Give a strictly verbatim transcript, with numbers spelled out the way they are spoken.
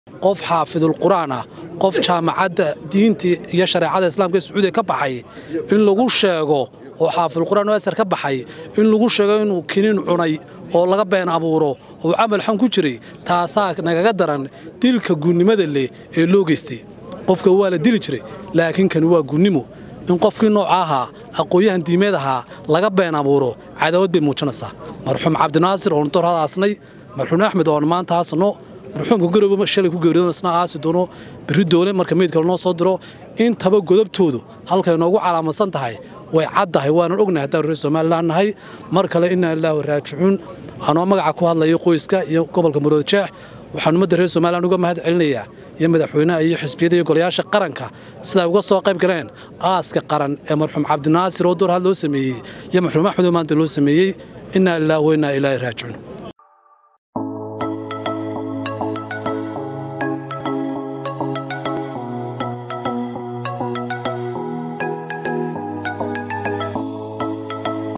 qof xaafidul quraan ah qof jaamacadda diinta iyo shariicada islaamka ee Sacuudiga ka baxay in lagu sheego oo xaafidul quraan oo asar ka baxay in lagu sheego inuu kinin cunay oo laga been abuuro oo amal xan ku jiray taasaa nagaga daran dilka gunnimada leh ee loo geystay qofka waa la dili jiray laakiin kan waa gunnimo in qofkii noocaha aqooyahan diimeed ahaa laga been abuuro cadawad bay muujinaysaa marxuum Cabdinaasir oo inta hadaasnay marxuum Axmed oo maanta haasno marxuumka guriga shalay ku geeriyoon isna aasi doono biri doole marka meedka loo soo diro intaba godobtoodu halka inoogu calaamadsan tahay way caddahay waan ognahay hadaan reer Soomaaliland nahay mar kale inna ilaahi wa raajicuun anoo magaca ku hadlayo qoyska iyo gobolka Maroodijeex waxaan umada reer Soomaaliland uga mahad celinayaa iyo madaxweynaha iyo xisbiyada iyo golayaasha qaranka sida uga soo qayb galeen aaska qaran ee marxuum Cabdinaasir oo door hal loo sameeyay iyo marxuum Axmed oo maanta loo sameeyay inna ilaahi wa inna ilaahi raajicuun